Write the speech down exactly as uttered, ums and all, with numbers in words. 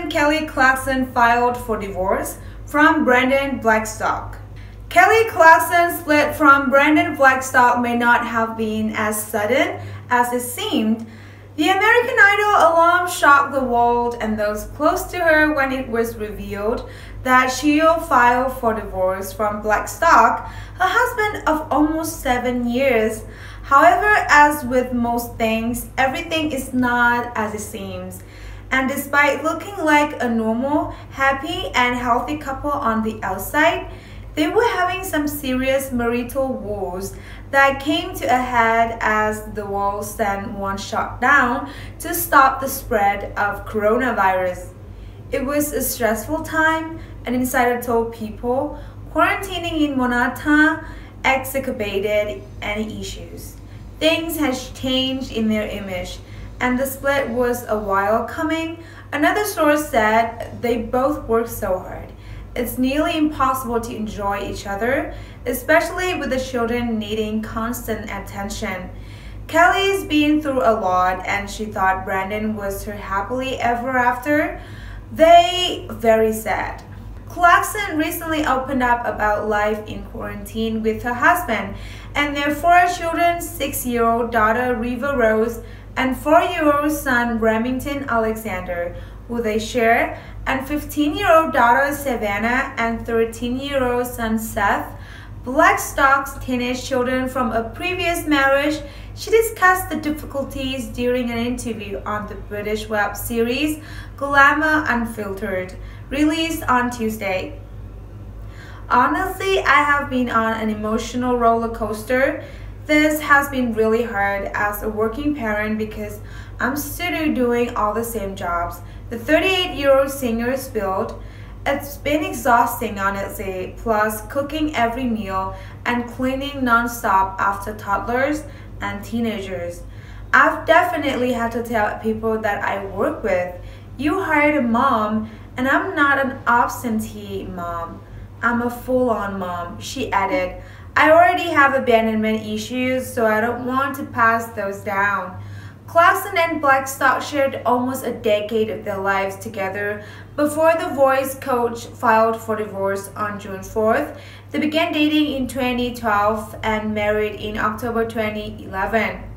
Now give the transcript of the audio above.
and Kelly Clarkson filed for divorce from Brandon Blackstock. Kelly Clarkson's split from Brandon Blackstock may not have been as sudden as it seemed. The American Idol alum shocked the world and those close to her when it was revealed that she'll file for divorce from Blackstock, her husband of almost seven years. However, as with most things, everything is not as it seems. And despite looking like a normal, happy, and healthy couple on the outside, they were having some serious marital woes that came to a head as the world sent one shutdown to stop the spread of coronavirus. It was a stressful time, an insider told People. Quarantining in Monata exacerbated any issues. Things had changed in their image, and the split was a while coming. Another source said they both worked so hard. It's nearly impossible to enjoy each other, especially with the children needing constant attention. Kelly's been through a lot and she thought Brandon was her happily ever after. They very sad. Clarkson recently opened up about life in quarantine with her husband and their four children, six-year-old daughter Riva Rose and four-year-old son Remington Alexander, who they share, and fifteen-year-old daughter Savannah and thirteen-year-old son Seth. Blackstock's teenage children from a previous marriage. She discussed the difficulties during an interview on the British web series Glamour Unfiltered, released on Tuesday. Honestly, I have been on an emotional roller coaster. This has been really hard as a working parent because I'm still doing all the same jobs, the thirty-eight-year-old singer spilled. It's been exhausting, honestly, plus cooking every meal and cleaning non-stop after toddlers and teenagers. I've definitely had to tell people that I work with, you hired a mom, and I'm not an absentee mom. I'm a full-on mom, she added. I already have abandonment issues, so I don't want to pass those down. Clarkson and Blackstock shared almost a decade of their lives together before the voice coach filed for divorce on June fourth. They began dating in twenty twelve and married in October twenty eleven.